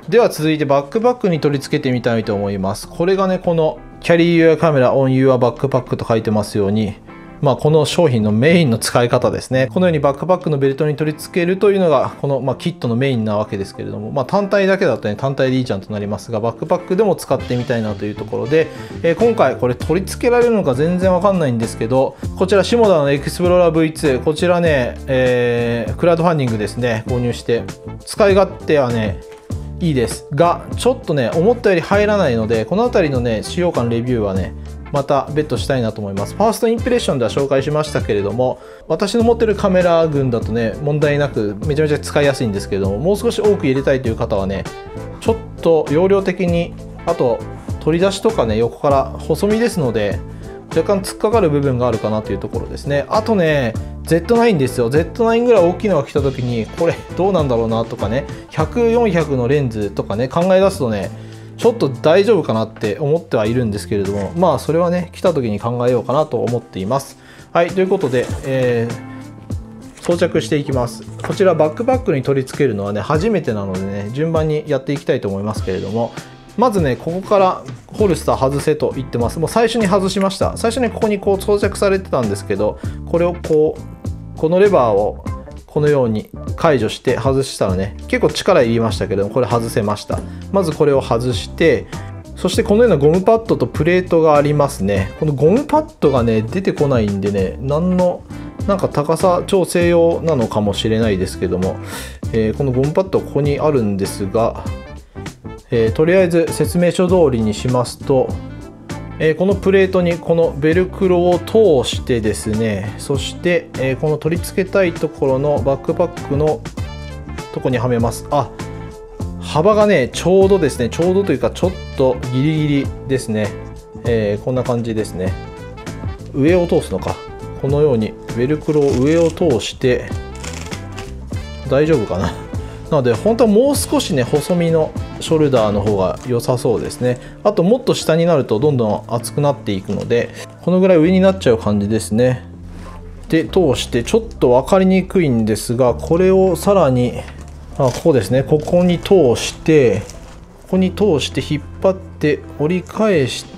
では続いてバックパックに取り付けてみたいと思います。これがね、この Carry Your Camera on Your Backpack と書いてますように、この商品のメインの使い方ですね。このようにバックパックのベルトに取り付けるというのが、この、キットのメインなわけですけれども、単体だけだとね、単体でいいじゃんとなりますが、バックパックでも使ってみたいなというところで、今回これ取り付けられるのか全然わかんないんですけど、こちら、下田のエクスプローラー V2、こちらね、クラウドファンディングですね、購入して、使い勝手はね、いいですが、ちょっとね、思ったより入らないので、この辺りのね、使用感レビューはね、また別途したいなと思います。ファーストインプレッションでは紹介しましたけれども、私の持ってるカメラ群だとね、問題なくめちゃめちゃ使いやすいんですけれども、もう少し多く入れたいという方はね、ちょっと容量的に、あと取り出しとかね、横から細身ですので、若干突っかかる部分があるかなというところですね。あとね、Z9 ですよ。Z9 ぐらい大きいのが来た時に、これどうなんだろうなとかね、100、400のレンズとかね、考え出すとね、ちょっと大丈夫かなって思ってはいるんですけれども、それはね、来た時に考えようかなと思っています。はい、ということで、装着していきます。こちらバックパックに取り付けるのはね、初めてなのでね、順番にやっていきたいと思いますけれども、まずね、ここからホルスター外せと言ってます。もう最初に外しました。最初にここにこう装着されてたんですけど、これをこのレバーをこのように解除して外したらね、結構力入れましたけど、これ外せました。まずこれを外して、そしてこのようなゴムパッドとプレートがありますね。このゴムパッドがね、出てこないんでね、なんか高さ調整用なのかもしれないですけども、このゴムパッドここにあるんですが、とりあえず説明書通りにしますと、このプレートにこのベルクロを通してですね、そして、この取り付けたいところのバックパックのとこにはめます。幅がね、ちょうどですね、ちょうどというかちょっとギリギリですね。こんな感じですね。上を通すのか。このようにベルクロを上を通して大丈夫かな。なので本当はもう少しね、細身のショルダーの方が良さそうですね。あともっと下になるとどんどん厚くなっていくので、このぐらい上になっちゃう感じですね。で通してちょっと分かりにくいんですが、これをさらにここですね、ここに通して引っ張って折り返して、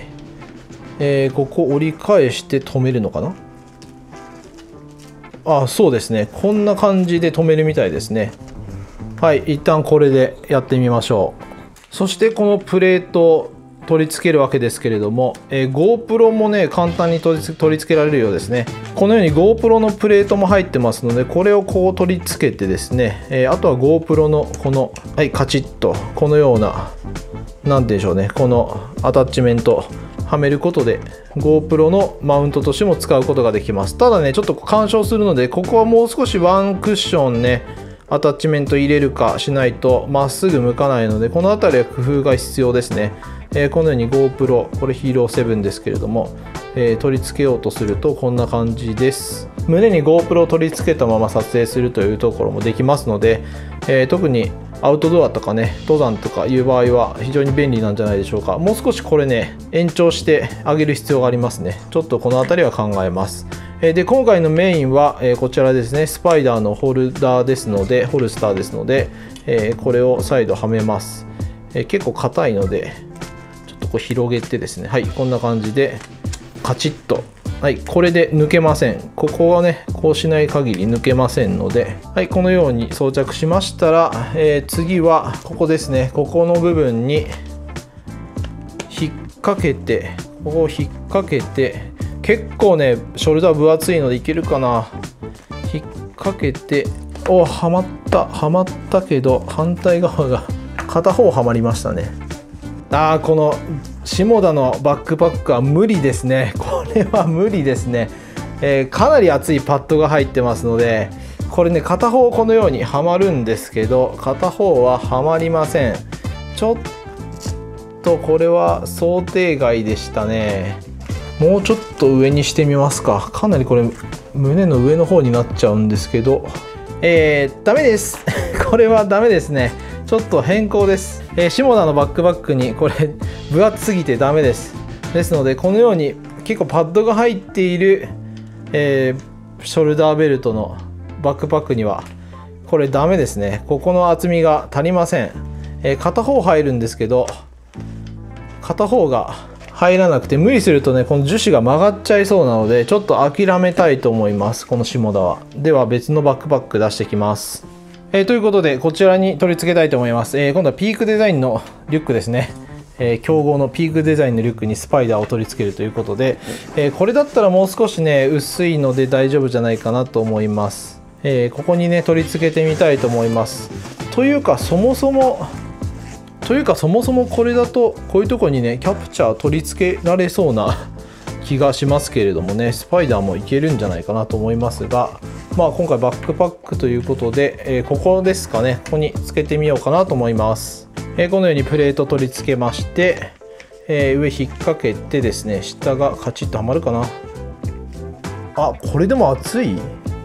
ここ折り返して止めるのかな。そうですね、こんな感じで止めるみたいですね。はい、一旦これでやってみましょう。そしてこのプレートを取り付けるわけですけれども、GoPro もね、簡単に取り付けられるようですね。このように GoPro のプレートも入ってますので、これをこう取り付けてですね、あとは GoPro のこの、カチッとこのような、なんでしょうね、このアタッチメントはめることで GoPro のマウントとしても使うことができます。ただね、ちょっと干渉するので、ここはもう少しワンクッションね、アタッチメント入れるかしないとまっすぐ向かないので、この辺りは工夫が必要ですね。このように GoPro、これヒーロー7ですけれども、取り付けようとするとこんな感じです。胸に GoPro を取り付けたまま撮影するというところもできますので、特にアウトドアとかね、登山とかいう場合は非常に便利なんじゃないでしょうか。もう少しこれね、延長してあげる必要がありますね。ちょっとこの辺りは考えます。で今回のメインは、こちらですね、スパイダーのホルスターですので、これを再度はめます。結構硬いのでちょっとこう広げてですね、はい、こんな感じでカチッと、はい、これで抜けません。ここはね、こうしない限り抜けませんので、はい、このように装着しましたら、次はここですね、ここの部分に引っ掛けて、ここを引っ掛けて、結構ね、ショルダー分厚いのでいけるかな。引っ掛けて、はまったけど、反対側が片方はまりましたね。この下田のバックパックは無理ですね。これは無理ですね。かなり厚いパッドが入ってますので、これね、片方このようにはまるんですけど、片方ははまりません。ちょっとこれは想定外でしたね。もうちょっと上にしてみますか。かなりこれ胸の上の方になっちゃうんですけど、ダメですこれはダメですね。ちょっと変更です。下田のバックパックにこれ分厚すぎてダメです。ですので、このように結構パッドが入っている、ショルダーベルトのバックパックにはこれダメですね。ここの厚みが足りません。 片方入るんですけど、片方が入らなくて、無理するとねこの樹脂が曲がっちゃいそうなので、ちょっと諦めたいと思います、この下田は。では別のバックパック出してきます。ということでこちらに取り付けたいと思います。今度はピークデザインのリュックですね。競合のピークデザインのリュックにスパイダーを取り付けるということで、これだったらもう少しね薄いので大丈夫じゃないかなと思います。ここにね取り付けてみたいと思います。というかそもそもこれだとこういうところにねキャプチャー取り付けられそうな気がしますけれどもね、スパイダーもいけるんじゃないかなと思いますが、まあ今回バックパックということで、ここですかね、ここにつけてみようかなと思います。このようにプレート取り付けまして、上引っ掛けてですね、下がカチッとはまるかな。あ、これでも熱い？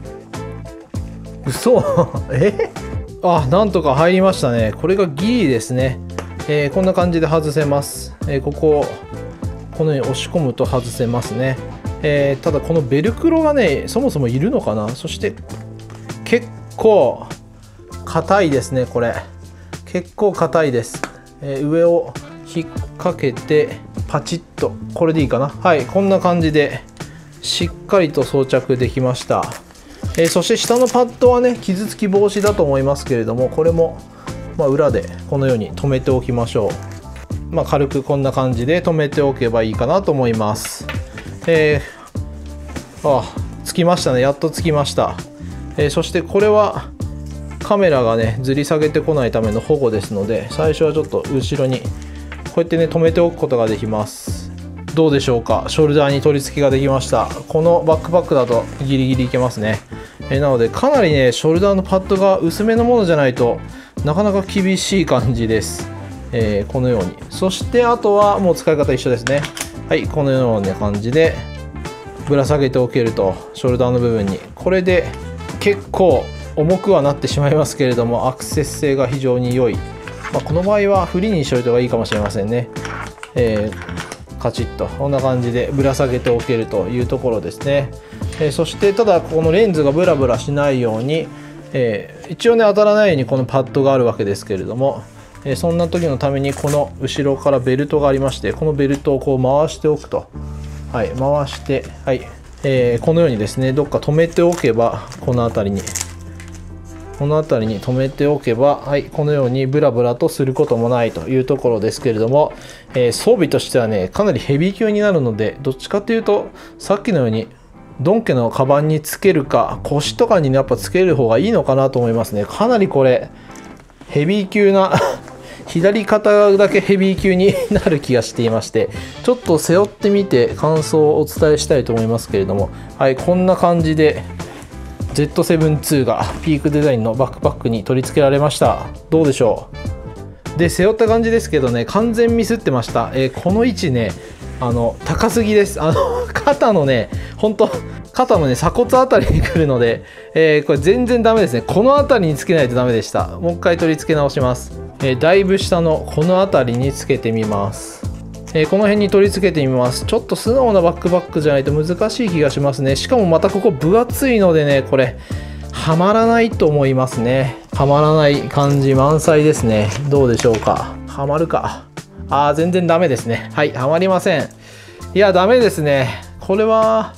嘘あ、なんとか入りましたね。これがギリですね。こんな感じで外せます。こここのように押し込むと外せますね。ただこのベルクロがねそもそもいるのかな。そして結構硬いですね。これ結構硬いです。上を引っ掛けてパチッと、これでいいかな。はい、こんな感じでしっかりと装着できました。そして下のパッドはね傷つき防止だと思いますけれども、これも裏でこのように留めておきましょう。軽くこんな感じで留めておけばいいかなと思います。つきましたね。やっとつきました。そしてこれはカメラがねずり下げてこないための保護ですので、最初はちょっと後ろにこうやってね留めておくことができます。どうでしょうか。ショルダーに取り付けができました。このバックパックだとギリギリいけますね。なのでかなりねショルダーのパッドが薄めのものじゃないとなかなか厳しい感じです。このように。そしてあとはもう使い方一緒ですね。はい、このような感じでぶら下げておけると、ショルダーの部分に。これで結構重くはなってしまいますけれども、アクセス性が非常に良い。この場合はフリーにしておいた方がいいかもしれませんね。カチッとこんな感じでぶら下げておけるというところですね。そしてただこのレンズがブラブラしないように、一応ね当たらないようにこのパッドがあるわけですけれども、そんな時のためにこの後ろからベルトがありまして、このベルトをこう回しておくと、はい、回して、はい、このようにですねどっか止めておけば、この辺りに止めておけば、はい、このようにブラブラとすることもないというところですけれども、装備としてはねかなりヘビー級になるので、どっちかというとさっきのようにドン家のカバンにつけるか腰とかに、ね、やっぱつける方がいいのかなと思いますね。かなりこれヘビー級な左肩だけヘビー級になる気がしていまして、ちょっと背負ってみて感想をお伝えしたいと思いますけれども、はい、こんな感じで Z7-2 がピークデザインのバックパックに取り付けられました。どうでしょう。で背負った感じですけどね、完全ミスってました。この位置ね高すぎです。肩のね本当肩のね鎖骨あたりに来るので、これ全然ダメですね。この辺りにつけないとダメでした。もう一回取り付け直します。だいぶ下のこの辺りにつけてみます。この辺に取り付けてみます。ちょっと素直なバックパックじゃないと難しい気がしますね。しかもまたここ分厚いのでね、これはまらないと思いますね。はまらない感じ満載ですね。どうでしょうか。はまるか。全然ダメですね。はい、はまりません。いやダメですね。これは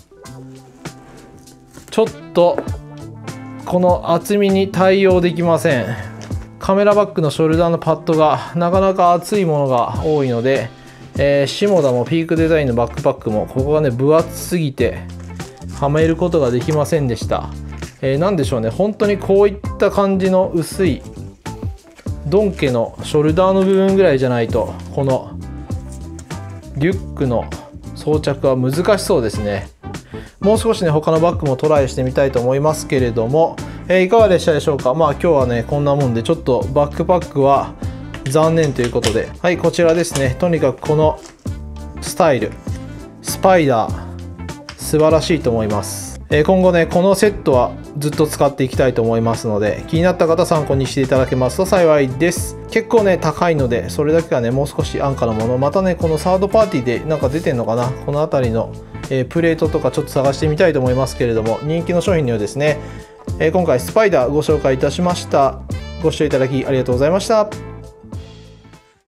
ちょっとこの厚みに対応できません。カメラバッグのショルダーのパッドがなかなか厚いものが多いので、下田もピークデザインのバックパックもここがね分厚すぎてはめることができませんでした。なんでしょうね、本当にこういった感じの薄いドン家のショルダーの部分ぐらいじゃないとこのリュックの装着は難しそうですね。もう少しね他のバッグもトライしてみたいと思いますけれども、いかがでしたでしょうか。今日はねこんなもんで、ちょっとバックパックは残念ということで、はい、こちらですね。とにかくこのスタイルスパイダー素晴らしいと思います。今後ねこのセットはずっと使っていきたいと思いますので、気になった方参考にしていただけますと幸いです。結構ね高いので、それだけはねもう少し安価なもの、またねこのサードパーティーでなんか出てんのかな、この辺りの、プレートとかちょっと探してみたいと思いますけれども、人気の商品にはですね、今回スパイダーご紹介いたしました。ご視聴いただきありがとうございました。